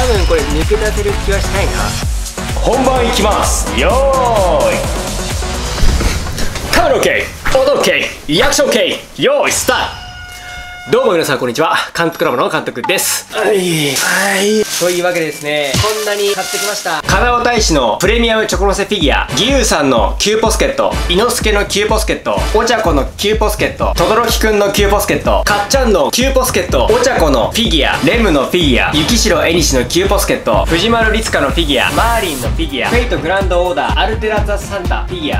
分これ抜け出せる気はしないな。本番いきます。よーい、カメラ OK、 音 OK、 リアクション OK、 よーいスタート。どうも皆さんこんにちは、監督ラボの監督です。はい、というわけでですね、こんなに買ってきました。金尾大使のプレミアムチョコ乗せフィギュア、義勇さんのキューポスケット、伊之助のキューポスケット、お茶子のキューポスケット、とどろきくんのキューポスケット、かっちゃんのキューポスケット、お茶子のフィギュア、レムのフィギュア、雪城えにしのキューポスケット、藤丸律香のフィギュア、マーリンのフィギュア、フェイトグランドオーダー、アルテラザサンタフィギュア。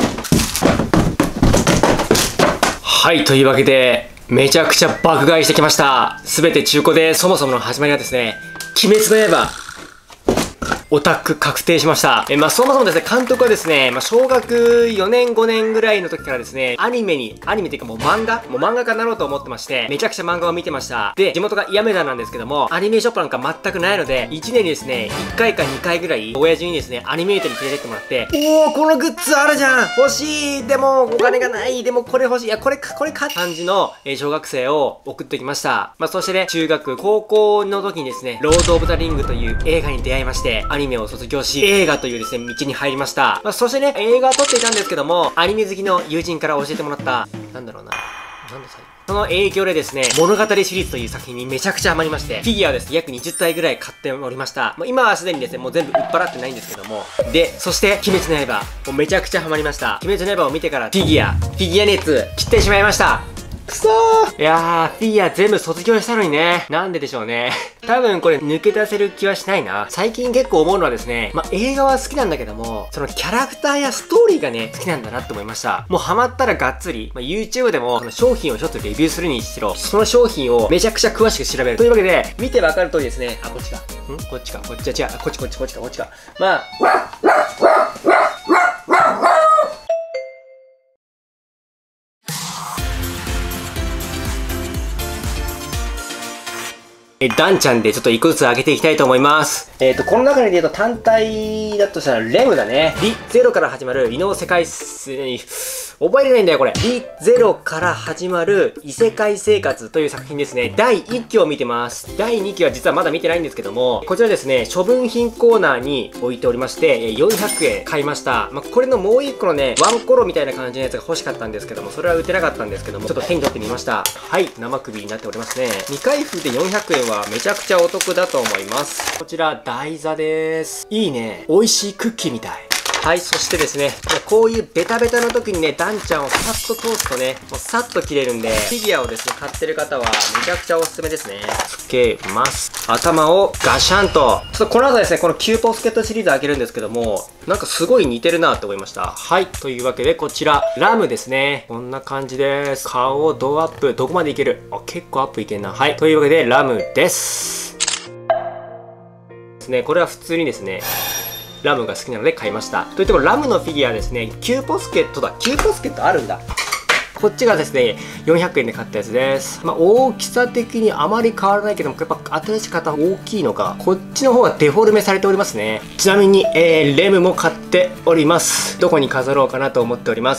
はい、というわけでめちゃくちゃ爆買いしてきました。すべて中古で、そもそもの始まりはですね、鬼滅の刃オタク確定しました。そもそもですね、監督はですね、小学4年5年ぐらいの時からですね、アニメっていうかもう漫画家になろうと思ってまして、めちゃくちゃ漫画を見てました。で、地元が矢目田なんですけども、アニメショップなんか全くないので、1年にですね、1回か2回ぐらい、親父にですね、アニメートに連れてってもらって、おー、このグッズあるじゃん、欲しい、でもお金がない、でもこれ欲しい、いや、これか感じの、小学生を送ってきました。そしてね、中学、高校の時にですね、ロード・オブ・ザ・リングという映画に出会いまして、アニメを卒業し、映画というですね、道に入りました。そしてね、映画を撮っていたんですけども、アニメ好きの友人から教えてもらった、なんだろうな、その影響でですね、物語シリーズという作品にめちゃくちゃハマりまして、フィギュアをですね、約20体ぐらい買っておりました。今はすでにですね、もう全部売っ払ってないんですけども。で、そして、鬼滅の刃。もうめちゃくちゃハマりました。鬼滅の刃を見てから、フィギュア熱、切ってしまいました。くそー。いやー、フィギュア全部卒業したのにね。なんででしょうね。多分これ抜け出せる気はしないな。最近結構思うのはですね、映画は好きなんだけども、そのキャラクターやストーリーがね、好きなんだなって思いました。もうハマったらがっつり、YouTube でも、商品をちょっとレビューするにしろ、その商品をめちゃくちゃ詳しく調べる。というわけで、見てわかる通りですね、こっちか。こっちか。こっちは違う。こっちか。ダンちゃんでちょっと一個ずつ上げていきたいと思います。この中で言うと単体だとしたらレムだね。リゼロから始まる異能世界覚えれないんだよこれ。リゼロから始まる異世界生活という作品ですね。第1期を見てます。第2期は実はまだ見てないんですけども、こちらですね、処分品コーナーに置いておりまして、400円買いました。これのもう1個のね、ワンコロみたいな感じのやつが欲しかったんですけども、それは売ってなかったんですけども、ちょっと手に取ってみました。はい、生首になっておりますね。未開封で400円はめちゃくちゃお得だと思います。こちら、台座です。いいね。美味しいクッキーみたい。はい、そしてですね、こういうベタベタの時にね、ダンちゃんをさっと通すとね、もうさっと切れるんで、フィギュアをですね、買ってる方はめちゃくちゃおすすめですね。つけます。頭をガシャンと。ちょっとこの後ですね、このキューポスケットシリーズ開けるんですけども、なんかすごい似てるなって思いました。はい、というわけでこちら、ラムですね。こんな感じです。顔をドアップ。どこまでいける？結構アップいけんな。はい、というわけでラムです。ですね、これは普通にですね、ラムが好きなので買いました。というところ、ラムのフィギュアですね、キューポスケットだ。キューポスケットあるんだ。こっちがですね、400円で買ったやつです。大きさ的にあまり変わらないけども、やっぱ新しい型大きいのか、こっちの方がデフォルメされておりますね。ちなみに、レムも買っております。どこに飾ろうかなと思っております。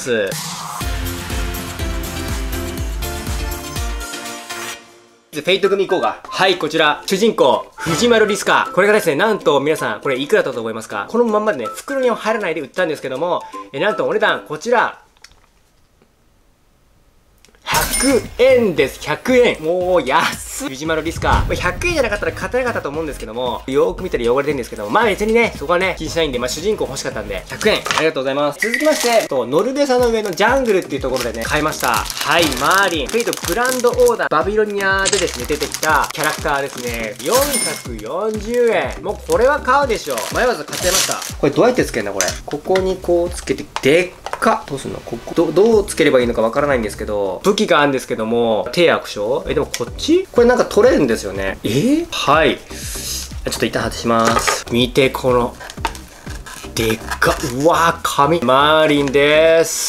フェイト組行こうか。はい、こちら、主人公、藤丸律香。これがですね、なんと皆さん、これいくらだと思いますか？このまんまでね、袋には入らないで売ったんですけども、なんとお値段、こちら、100円です。100円。もう安い。藤丸律香。100円じゃなかったら買ってなかったと思うんですけども、よーく見たら汚れてるんですけども、別にね、そこはね、気にしないんで、主人公欲しかったんで、100円。ありがとうございます。続きまして、ノルベサの上のジャングルっていうところでね、買いました。はい、マーリン。フェイトグランドオーダー、バビロニアでですね、出てきたキャラクターですね。440円。もうこれは買うでしょ。迷わず買っちゃいました。これどうやってつけるんだこれ。ここにこうつけて、でっか。どうすんのここ。どうつければいいのかわからないんですけど、武器があるんですけども、手悪小？でもこっちこれなんか取れるんですよね。はい。ちょっと一旦外します。見て、この、でっか。うわー、紙。マーリンです。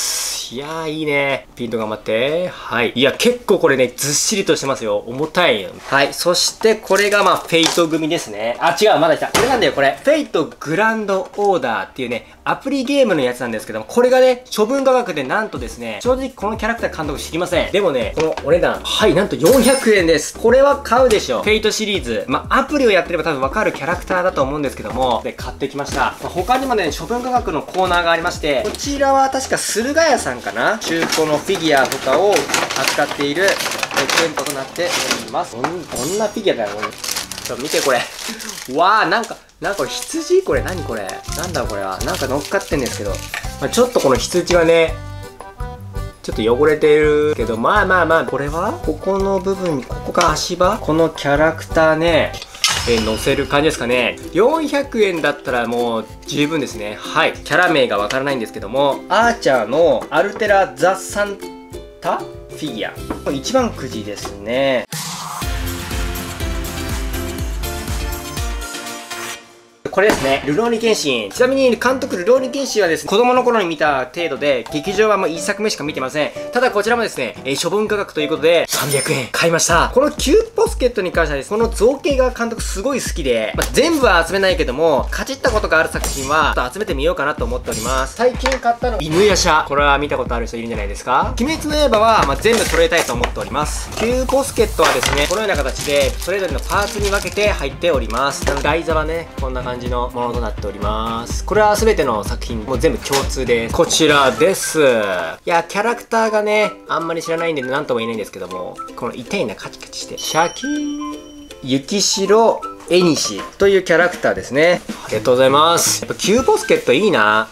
し。いやー、いいね。ピント頑張って。はい。いや、結構これね、ずっしりとしてますよ。重たいよ。はい。そして、これがまあ、フェイト組ですね。あ、違う、まだ来た。これなんだよ、これ。フェイトグランドオーダーっていうね、アプリゲームのやつなんですけども、これがね、処分価格でなんとですね、正直このキャラクター監督知りません。でもね、このお値段、はい、なんと400円です。これは買うでしょ。フェイトシリーズ。まあ、アプリをやってれば多分わかるキャラクターだと思うんですけども、で、買ってきました。まあ、他にもね、処分価格のコーナーがありまして、こちらは確か駿河屋さんかな、中古のフィギュアとかを扱っている店舗となっております。どんなフィギュアだよ、これ。ちょっと見てこれ。わー、なんかこれ羊これ何これなんだろうこれは。なんか乗っかってんですけど。まあ、ちょっとこの羊がね、ちょっと汚れてるけど、まあ、これはここの部分に、ここが足場このキャラクターね、乗せる感じですかね。400円だったらもう十分ですね。はい。キャラ名がわからないんですけども、アーチャーのアルテラ・ザ・サンタフィギュア。一番くじですね。これですね。ルローニケンシン。ちなみに監督ルローニケンシンはですね、子供の頃に見た程度で、劇場はもう1作目しか見てません。ただこちらもですね、処分価格ということで、300円買いました。このキューポスケットに関してはですね、この造形が監督すごい好きで、まあ、全部は集めないけども、かじったことがある作品は、ちょっと集めてみようかなと思っております。最近買ったの、犬夜叉。これは見たことある人いるんじゃないですか？鬼滅の刃は、まあ、全部揃えたいと思っております。キューポスケットはですね、このような形で、それぞれのパーツに分けて入っております。台座はね、こんな感じのものとなっております。これは全ての作品もう全部共通です。こちらです。いや、キャラクターがね、あんまり知らないんで何とも言えないんですけども、この痛いなカチカチして、シャキーン、雪城絵西というキャラクターですね。ありがとうございます。やっぱキューポスケットいいな。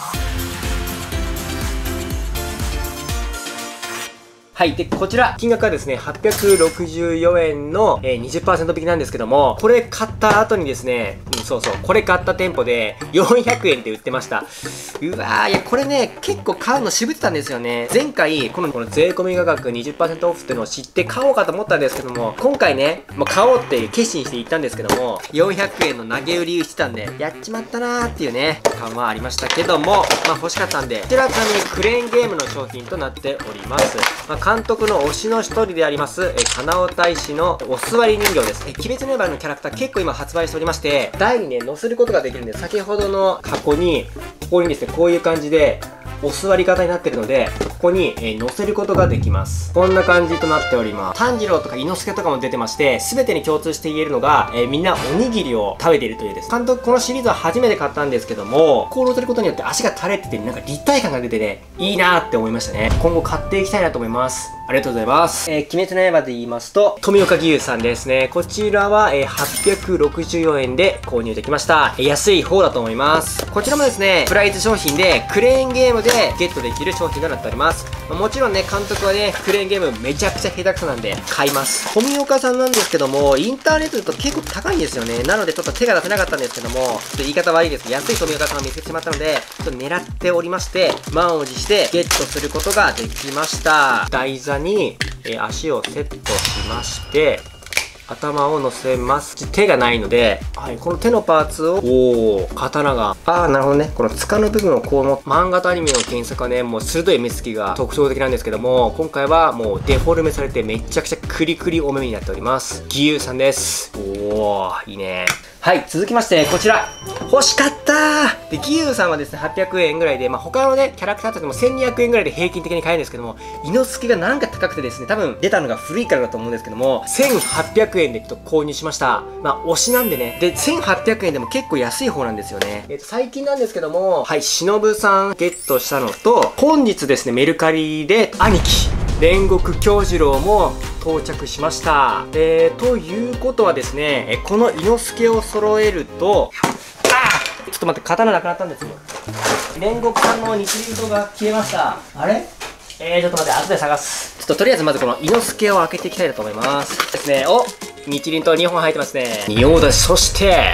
はい。で、こちら、金額はですね、864円の、20% 引きなんですけども、これ買った後にですね、そうそう、これ買った店舗で400円で売ってました。うわー、いや、これね、結構買うの渋ってたんですよね。前回、この税込み価格 20% オフっていうのを知って買おうかと思ったんですけども、今回ね、もう買おうって決心して行ったんですけども、400円の投げ売りしてたんで、やっちまったなーっていうね、感はありましたけども、まあ欲しかったんで、こちらはちなみにクレーンゲームの商品となっております。まあ監督の推しの一人であります、カナオ大使のお座り人形です。鬼滅の刃のキャラクター結構今発売しておりまして、台にね、載せることができるんで、先ほどの箱に、ここにですね、こういう感じで、お座り方になってるので、ここに、乗せることができます。こんな感じとなっております。炭治郎とか伊之助とかも出てまして、すべてに共通して言えるのが、みんなおにぎりを食べているというです。監督、このシリーズは初めて買ったんですけども、こう乗せることによって足が垂れてて、なんか立体感が出てね、いいなーって思いましたね。今後買っていきたいなと思います。ありがとうございます。鬼滅の刃で言いますと、富岡義勇さんですね。こちらは、864円で購入できました。安い方だと思います。こちらもですね、プライズ商品で、クレーンゲームでゲットできる商品となっております。もちろんね、監督はね、クレーンゲームめちゃくちゃ下手くそなんで、買います。富岡さんなんですけども、インターネットだと結構高いんですよね。なのでちょっと手が出せなかったんですけども、ちょっと言い方悪いですけど、安い富岡さんを見つけてしまったので、ちょっと狙っておりまして、満を持してゲットすることができました。台座に、足をセットしまして、頭を乗せます。手がないので、はい、この手のパーツを、刀が、なるほどね。この塚の部分をこうも、漫画とアニメの検索はね、もう鋭い目つきが特徴的なんですけども、今回はもうデフォルメされてめちゃくちゃクリクリお目になっております。義勇さんです。いいね。はい、続きまして、こちら。欲しかったーで、義勇さんはですね、800円ぐらいで、まあ、他のね、キャラクターたちも1200円ぐらいで平均的に買えるんですけども、伊之助がなんか高くてですね、多分出たのが古いからだと思うんですけども、1800円でちょっと購入しました。まあ、推しなんでね。で、1800円でも結構安い方なんですよね。最近なんですけども、はい、忍さんゲットしたのと、本日ですね、メルカリで、兄貴、煉獄杏寿郎も到着しました。ということはですね、この伊之助を揃えると、ちょっと待って、刀なくなったんですよ。煉獄さんの日輪刀が消えました。あれちょっと待って、後で探す。ちょっととりあえずまずこの伊之助を開けていきたいと思います。ですね、日輪刀2本入ってますね。仁王だし、そして、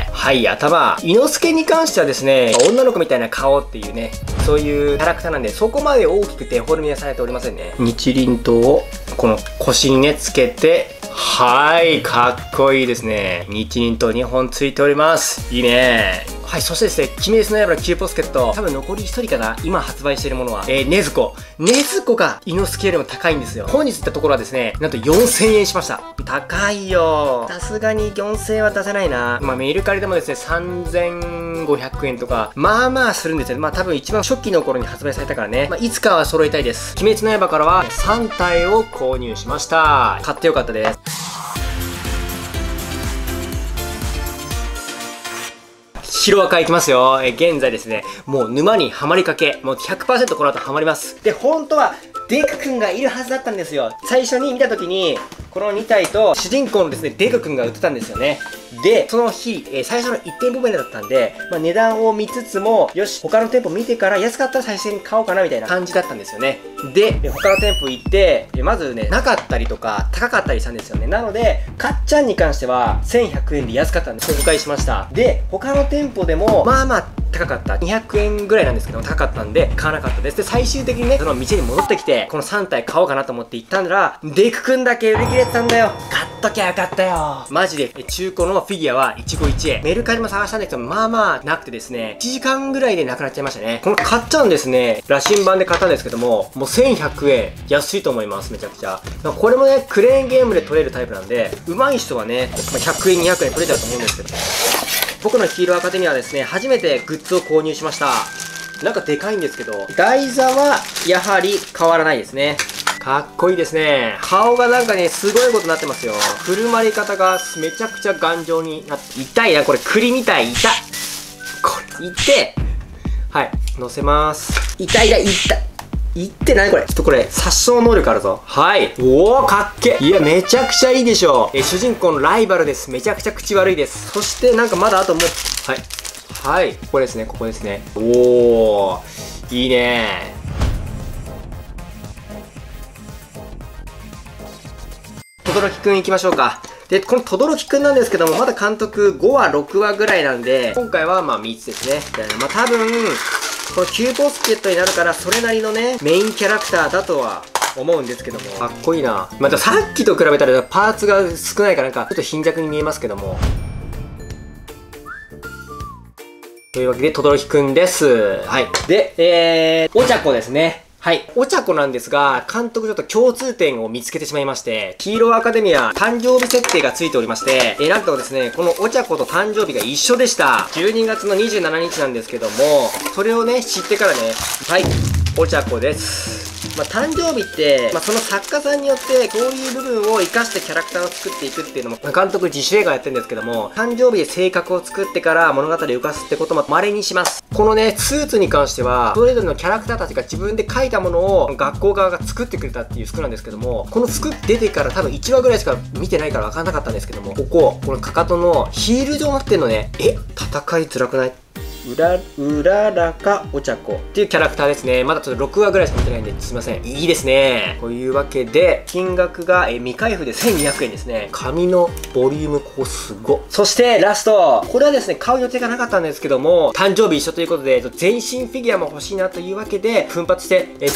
はい、頭。伊之助に関してはですね、女の子みたいな顔っていうね、そういうキャラクターなんで、そこまで大きくデフォルメはされておりませんね。日輪刀を、この腰にね、つけて、はい、かっこいいですね。日輪刀2本ついております。いいね。 はい、そしてですね、鬼滅の刃のキューポスケット、多分残り1人かな、今発売しているものは、禰豆子。禰豆子がイノスケよりも高いんですよ。本日行ったところはですね、なんと4000円しました。高いよ。さすがに4000円は出せないな。まあ、メルカリでもですね、3500円とか、まあまあするんですよ。まあ多分一番初期の頃に発売されたからね。まあ、いつかは揃えたいです。鬼滅の刃からは3体を購入しました。買ってよかったです。ヒロアカいきますよ。現在ですね、もう沼にはまりかけ、もう 100% この後はまります。で、本当は、デク君がいるはずだったんですよ。最初に見た時に、この2体と主人公のですね、デク君が売ってたんですよね。で、その日、最初の1店舗目だったんで、まあ、値段を見つつも、よし、他の店舗見てから安かったら最初に買おうかなみたいな感じだったんですよね。で、他の店舗行って、まずね、なかったりとか、高かったりしたんですよね。なので、かっちゃんに関しては、1100円で安かったんで、紹介しました。で、他の店舗でも、まあまあ、高かった。200円ぐらいなんですけど、高かったんで、買わなかったです。で、最終的にね、その店に戻ってきて、この3体買おうかなと思って行ったんだら、デク君だけ売り切れてたんだよ。買っときゃよかったよ。マジで、中古のフィギュアは一期一会。メルカリも探したんだけど、まあまあなくてですね、1時間ぐらいでなくなっちゃいましたね。この買っちゃうんですね、羅針盤で買ったんですけども、もう1100円。安いと思います、めちゃくちゃ。これもね、クレーンゲームで取れるタイプなんで、上手い人はね、100円、200円取れちゃうと思うんですけど、僕のヒーローアカデミアはですね、初めてグッズを購入しました。なんかでかいんですけど、台座はやはり変わらないですね。かっこいいですね。顔がなんかね、すごいことになってますよ。振る舞い方がめちゃくちゃ頑丈になって、痛いな、これ栗みたい、痛っ。これ、痛ってはい、乗せます。痛い、いって何これ、ちょっとこれ殺傷能力あるぞ。はい、おお、かっけ。いや、めちゃくちゃいいでしょ。主人公のライバルです。めちゃくちゃ口悪いです。そしてなんかまだあともう、はい、ここですね、ここですね。おお、いいね。轟くん行きましょうか。で、この轟くんなんですけども、まだ監督5話、6話ぐらいなんで、今回はまあ3つですね。まあ多分、このキューポスケットになるから、それなりのね、メインキャラクターだとは思うんですけども。かっこいいな。またさっきと比べたらパーツが少ないからなんか、ちょっと貧弱に見えますけども。というわけで、轟くんです。はい。で、お茶子ですね。はい。お茶子なんですが、監督ちょっと共通点を見つけてしまいまして、ヒーローアカデミア誕生日設定がついておりまして、なんとですね、このお茶子と誕生日が一緒でした。12月の27日なんですけども、それをね、知ってからね、はい、お茶子です。まあ、誕生日って、まあ、その作家さんによって、こういう部分を活かしてキャラクターを作っていくっていうのも、監督自主映画やってるんですけども、誕生日で性格を作ってから物語を浮かすってことも稀にします。このね、スーツに関しては、それぞれのキャラクターたちが自分で描いたものを学校側が作ってくれたっていう服なんですけども、この服出てから多分1話ぐらいしか見てないから分かんなかったんですけども、このかかとのヒール状になってんのね、戦いづらくない？うららかお茶子っていうキャラクターですね。まだちょっと6話ぐらいしか見てないんですいません。いいですね。というわけで、金額が未開封で1200円ですね。紙のボリューム、ここすごっ。そしてラスト。これはですね、買う予定がなかったんですけども、誕生日一緒ということで、全身フィギュアも欲しいなというわけで、奮発して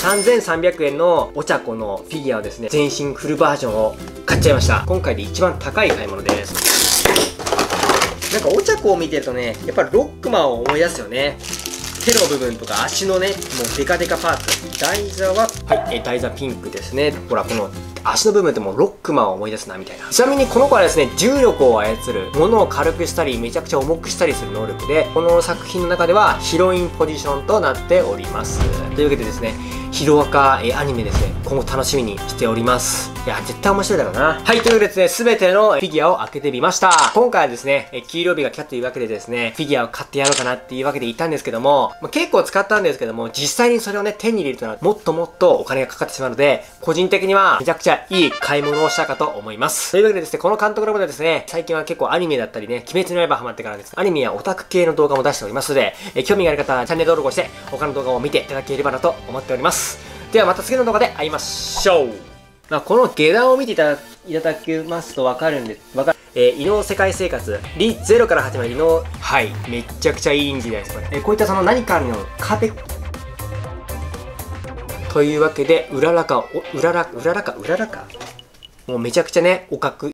、3300円のお茶子のフィギュアをですね、全身フルバージョンを買っちゃいました。今回で一番高い買い物です。なんかお茶子を見てるとね、やっぱりロックマンを思い出すよね。手の部分とか足のね、もうデカデカパーツ。台座は、はい、台座ピンクですね。ほら、この足の部分ってもうロックマンを思い出すな、みたいな。ちなみにこの子はですね、重力を操る、物を軽くしたり、めちゃくちゃ重くしたりする能力で、この作品の中ではヒロインポジションとなっております。というわけでですね、ヒロアカアニメですね、今後楽しみにしております。いや、絶対面白いだろうな。はい、というわけでですね、すべてのフィギュアを開けてみました。今回はですね、給料日が来たというわけでですね、フィギュアを買ってやろうかなっていうわけで言ったんですけども、結構使ったんですけども、実際にそれをね、手に入れるというのはもっともっとお金がかかってしまうので、個人的にはめちゃくちゃいい買い物をしたかと思います。というわけでですね、この監督のことでですね、最近は結構アニメだったりね、鬼滅の刃ハマってからですね、アニメやオタク系の動画も出しておりますので、興味がある方はチャンネル登録をして、他の動画を見ていただければなと思っております。ではまた次の動画で会いましょう。この下段を見ていただきますと分かるんです。異能世界生活。ゼロから始まる異能。はい。めっちゃくちゃいいんじゃないですか、これ。こういったその何かあるの壁。というわけで、うららか。もうめちゃくちゃね、おかく